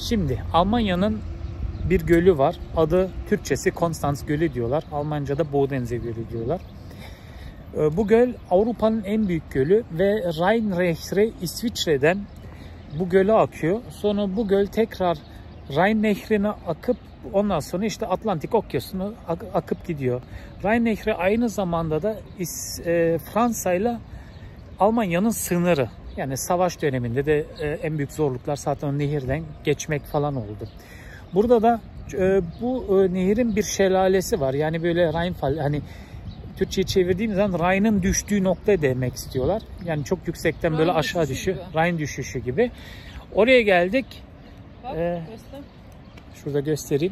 Şimdi Almanya'nın bir gölü var. Adı Türkçesi Konstanz Gölü diyorlar. Almanca'da Bodense Gölü diyorlar. Bu göl Avrupa'nın en büyük gölü ve Rhein-Nehri İsviçre'den bu göle akıyor. Sonra bu göl tekrar Rhein Nehri'ne akıp ondan sonra işte Atlantik Okyanusu'na akıp gidiyor. Rhein Nehri aynı zamanda da Fransa ile Almanya'nın sınırı. Yani savaş döneminde de en büyük zorluklar zaten o nehirden geçmek falan oldu. Burada da bu nehirin bir şelalesi var. Yani böyle Rheinfall, hani Türkçe'ye çevirdiğimiz zaman Rhine'ın düştüğü nokta demek istiyorlar. Yani çok yüksekten Rhein böyle aşağı düşüyor. Rhine düşüşü gibi. Oraya geldik. Bak, şurada göstereyim.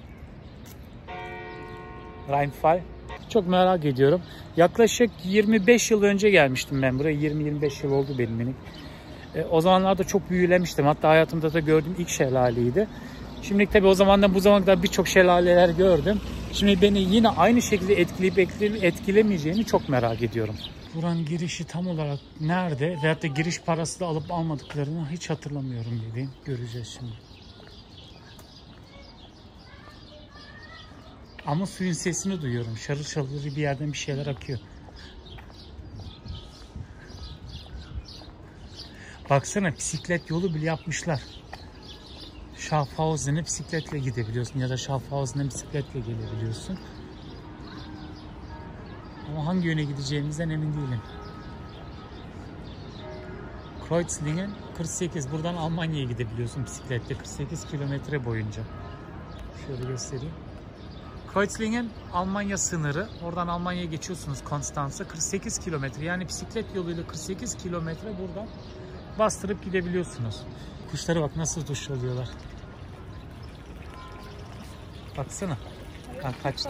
Rheinfall. Çok merak ediyorum. Yaklaşık 25 yıl önce gelmiştim ben buraya. 20-25 yıl oldu benim. O zamanlarda çok büyülemiştim. Hatta hayatımda da gördüğüm ilk şelaleydi. Şimdi tabii o zamandan bu zamana kadar birçok şelaleler gördüm. Şimdi beni yine aynı şekilde etkileyip etkilemeyeceğini çok merak ediyorum. Buranın girişi tam olarak nerede veyahut da giriş parası da alıp almadıklarını hiç hatırlamıyorum dediğim. Göreceğiz şimdi. Ama suyun sesini duyuyorum. Şarıl şarıl bir yerden bir şeyler akıyor. Baksana, bisiklet yolu bile yapmışlar. Schaffhausen'e bisikletle gidebiliyorsun ya da Schaffhausen'e bisikletle gelebiliyorsun. Ama hangi yöne gideceğimizden emin değilim. Kreuzlingen 48. Buradan Almanya'ya gidebiliyorsun bisikletle 48 kilometre boyunca. Şöyle göstereyim. Kreuzlingen Almanya sınırı. Oradan Almanya'ya geçiyorsunuz Konstanz'a. 48 kilometre. Yani bisiklet yoluyla 48 kilometre buradan bastırıp gidebiliyorsunuz. Kuşlara bak nasıl duş alıyorlar. Baksana. Ha, kaçtı.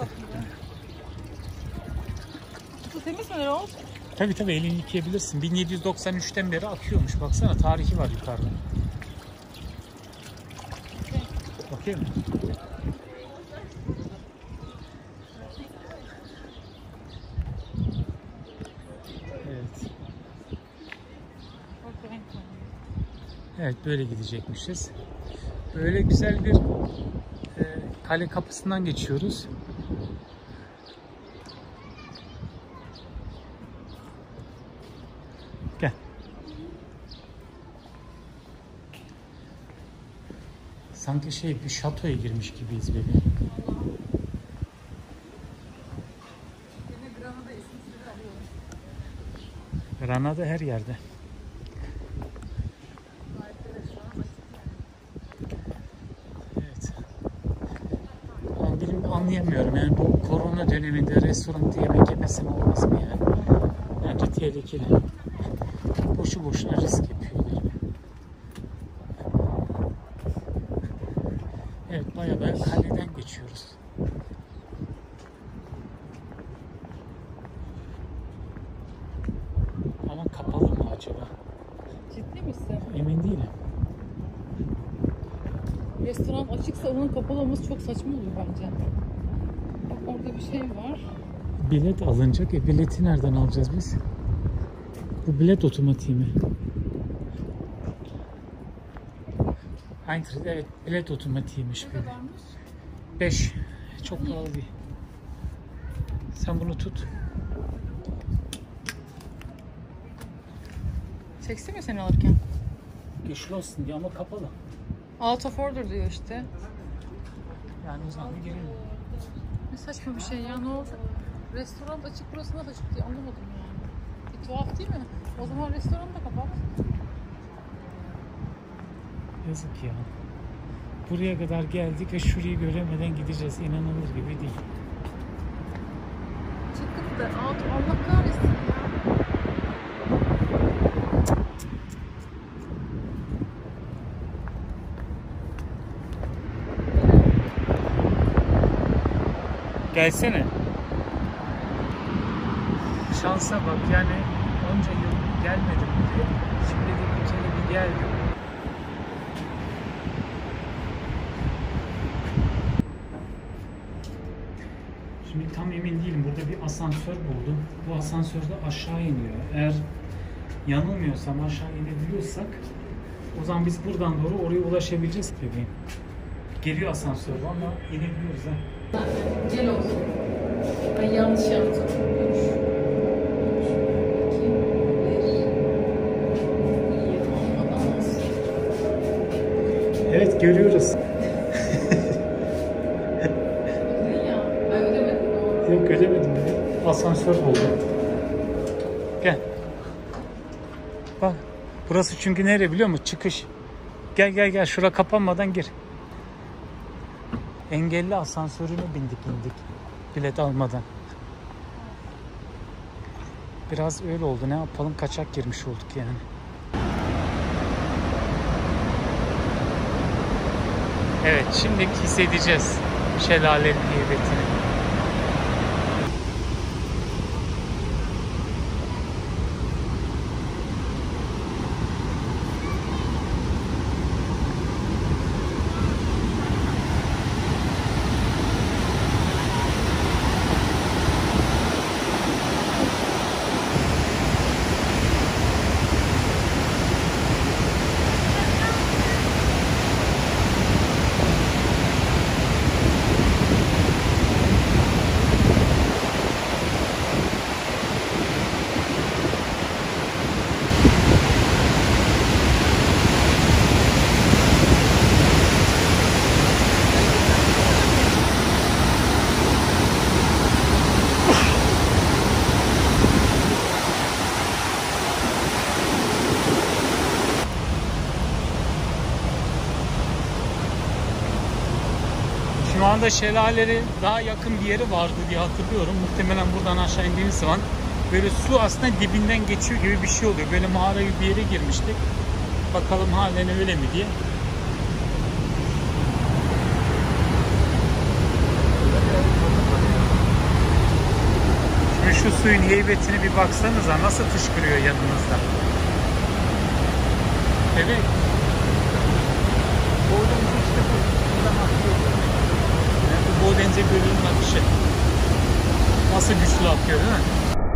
Bu temiz mi Erol? Tabii tabii, elini yıkayabilirsin. 1793'ten beri akıyormuş. Baksana, tarihi var yukarıda. Bakayım mı? Evet. Evet, böyle gidecekmişiz. Böyle güzel bir kale kapısından geçiyoruz. Gel. Sanki bir şatoya girmiş gibiyiz bebeğim. Granada her yerde. Evet. Ama benim anlayamıyorum yani bu korona döneminde restoranda yemek yemesi olmaz mı yani? Bence tehlikeli. Boşu boşuna risk yapıyorlar. Evet, bayağı kaleden geçiyoruz. Ama kapalı mı acaba? Ciddi misin? Emin değilim. Restoran açıksa onun kapalı olması çok saçma olur bence. Bak orada bir şey var. Bilet alınacak. Bileti nereden alacağız biz? Bu bilet otomatiği mi? Eintritt, evet, bilet otomatiğiymiş. Ne kadarmış? 5. Çok pahalı değil. Sen bunu tut. Çeksin mi seni alırken? Geschlossen diyor ama kapalı. Out of order diyor işte. Yani o zaman bir girelim. Ne saçma bir şey ya, ne oldu? Restoran açık, burası nasıl açık diye anlamadım yani. Bir tuhaf değil mi? O zaman restoranı da kapat. Yazık ya. Buraya kadar geldik ve şurayı göremeden gideceğiz. İnanılır gibi değil. Çıktık da Allah kahretsin ya. Gelsene. Şansa bak yani, onca yıl gelmedim buraya. Şimdi de bir kere bir geldim. Şimdi tam emin değilim. Burada bir asansör buldum. Bu asansörde aşağı iniyor. Eğer yanılmıyorsam, aşağı inebiliyorsak O zaman biz buradan doğru oraya ulaşabileceğiz bebeğim. Geliyor asansör ama inebiliyoruz ha. Gel olsun. Ben yanlış yaptım. 3, 2, 1. Evet görüyoruz. Ben ödemedim doğru. Yok ödemedim bebeğim. Asansör oldu. Gel. Bak. Burası çünkü nere biliyor musun? Çıkış. Gel gel gel. Şura kapanmadan gir. Engelli asansörüne indik. Bilet almadan. Biraz öyle oldu. Ne yapalım? Kaçak girmiş olduk yani. Evet. Şimdi hissedeceğiz şelalenin heybetini. Şu anda şelaleleri daha yakın bir yeri vardı diye hatırlıyorum. Muhtemelen buradan aşağı indiğimiz zaman böyle su aslında dibinden geçiyor gibi bir şey oluyor. Böyle mağara gibi bir yere girmiştik. Bakalım halen öyle mi diye. Şimdi şu suyun heybetini bir baksanıza nasıl fışkırıyor yanınızda. Evet. Oradan işte bu Boğdenze Gölü'nün akışı. Nasıl güçlü akıyor değil mi?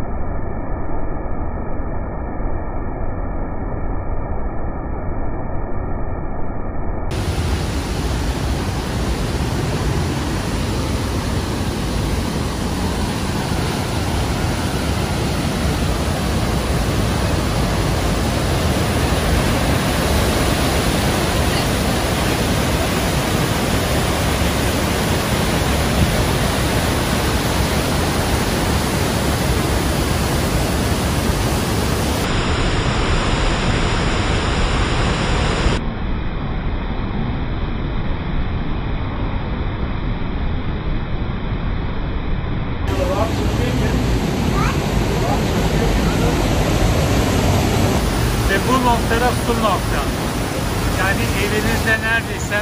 Ve bu noktada su nokta. Yani elinizde neredeyse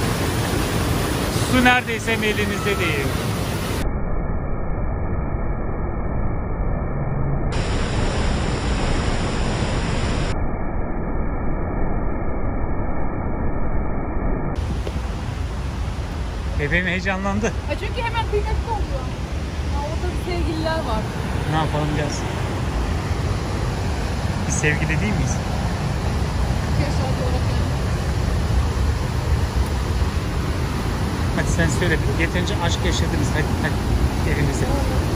su neredeyse elinizde değil. Bebeğim heyecanlandı. Çünkü hemen kıymetli oluyor. Orada bir sevgililer var. Ne yapalım gelsin. Biz sevgili değil miyiz? Hadi sen söyle. Yeterince aşk yaşadınız. Hadi evinize.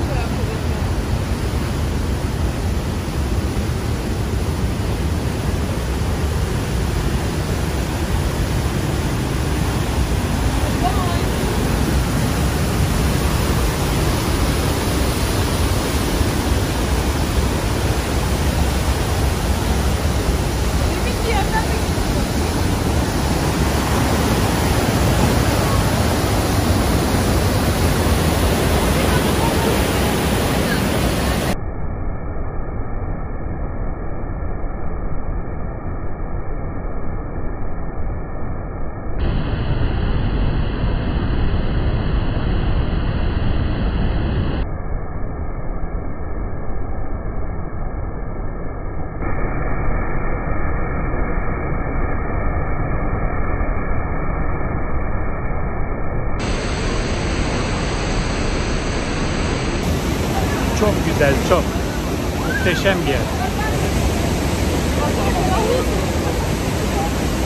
Çok güzel, çok. Muhteşem bir yer.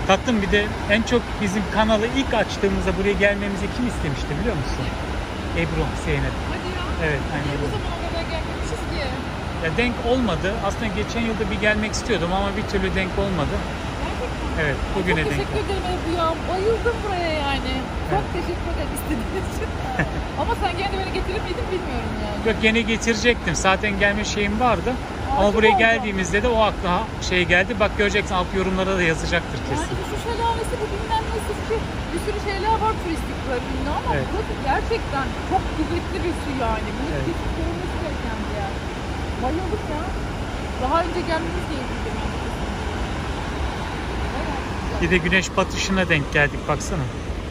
Tatlım bir de en çok bizim kanalı ilk açtığımızda buraya gelmemizi kim istemişti biliyor musun? Ebru Zeynep. Hadi ya. Evet, aynen. Niye bu zamana kadar gelmemişiz ki? Ya denk olmadı. Aslında geçen yılda bir gelmek istiyordum ama bir türlü denk olmadı. Gerçekten. Evet, bugüne Çok denk. teşekkür ederim Ebru ya. Bayıldım buraya yani. Çok teşekkür ederim istediğiniz için. Ama sen gene de beni getirir miydin bilmiyorum yani. Yok gene getirecektim. Zaten gelme şeyim vardı. Ama çok buraya oldu. geldiğimizde de o akla şey geldi. Bak göreceksin alt yorumlara da yazacaktır kesin. Yani şu şelalesi bu bilmem nasıl ki bir sürü şeyler var turistik bölümünde ama Evet. burası gerçekten çok kuvvetli bir su yani. Bunu Evet. kesin görülmesi gereken bir yer. Bayıldım ya. Daha önce gelmemiz gerekiyordu yani. Bir de güneş batışına denk geldik baksana.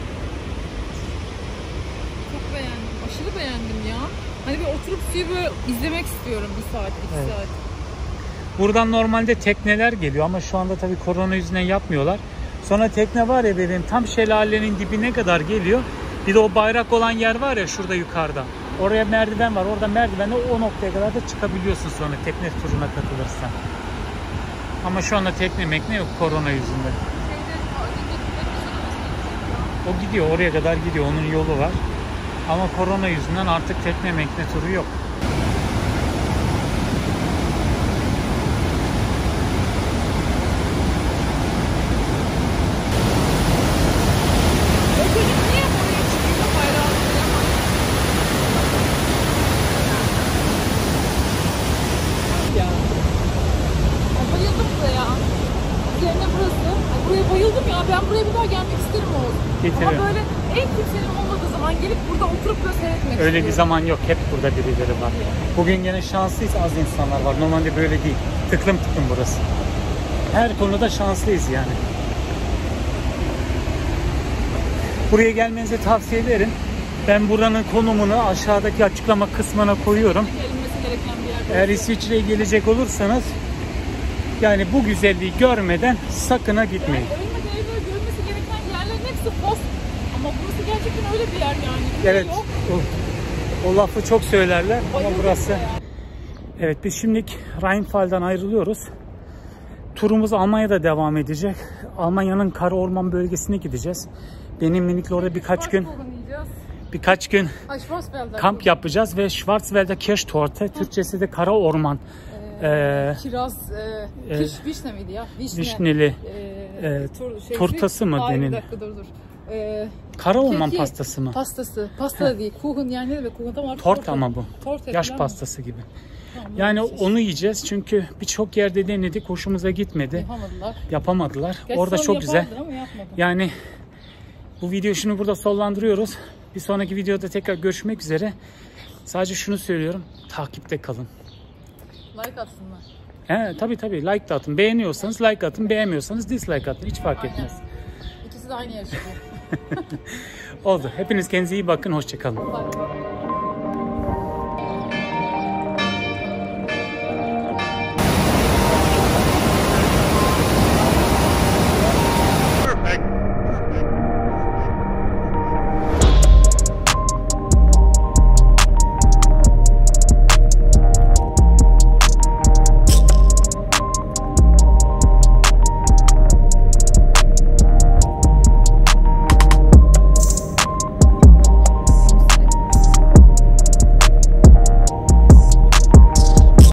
Çok beğendim. Aşırı beğendim ya. Hani bir oturup suyu böyle izlemek istiyorum bir saat, iki Evet. saat. Buradan normalde tekneler geliyor ama şu anda tabii korona yüzünden yapmıyorlar. Sonra tekne var ya benim tam şelalenin dibine kadar geliyor. Bir de o bayrak olan yer var ya şurada yukarıda. Oraya merdiven var. Orada merdivenle o noktaya kadar da çıkabiliyorsun sonra tekne turuna katılırsan. Ama şu anda tekne mekne yok korona yüzünden. O gidiyor oraya kadar gidiyor. Onun yolu var. Ama korona yüzünden artık tekne mekne turu yok. O çocuk niye oraya çıkıyor bayrağı koyamaz? Ya. Bayıldım buraya. Üzerine burası. Ay, buraya bayıldım ya. Ben buraya bir daha gelmek isterim oğlum. Getirin. Ama böyle en kimsenin olmadığı zaman gelip burada oturup böyle seyretmek Öyle bir istiyorum. zaman yok. Hep burada birileri var. Bugün gene şanslıyız. Az insanlar var. Normalde böyle değil. Tıklım tıklım burası. Her konuda şanslıyız yani. Buraya gelmenizi tavsiye ederim. Ben buranın konumunu aşağıdaki açıklama kısmına koyuyorum. Gelinmesi gereken bir yer. Eğer İsviçre'ye gelecek olursanız yani bu güzelliği görmeden sakın ha gitmeyin. Yani ölmeden evvel görülmesi gereken yerlerin hepsi post. Ama burası gerçekten öyle bir yer yani. Bir şey Evet. yok. O lafı çok söylerler ama Bayıldım burası. buraya. Evet biz şimdilik Rheinfall'dan ayrılıyoruz. Turumuz Almanya'da devam edecek. Almanya'nın Kara Orman bölgesine gideceğiz. Benim minikle orada birkaç gün kamp yapacağız ve Schwarzwälder Kirschtorte, Türkçesi de Kara Orman. Kiraz, vişne miydi ya? Vişneli turtası mı Hayır, denir? bir dakika dur. Kara Orman Keki, pastası mı? Pastası. Pasta da değil. Kuchen yani ne demek? Kuchen var. Tort ama bu. Torte Yaş falan pastası gibi. Tamam, Yani neyse. onu yiyeceğiz çünkü birçok yerde denedik, hoşumuza gitmedi. Yapamadılar. Gerçi Orada sonra çok güzel. ama yapmadı. Yani bu video şunu burada sonlandırıyoruz. Bir sonraki videoda tekrar görüşmek üzere. Sadece şunu söylüyorum. Takipte kalın. Like atsınlar. Tabii like de atın. Beğeniyorsanız like atın. Beğenmiyorsanız dislike atın. Hiç fark Aynen. etmez. İkisi de aynı yaşıyor. Oldu. Hepiniz kendinize iyi bakın. Hoşça kalın. Bye.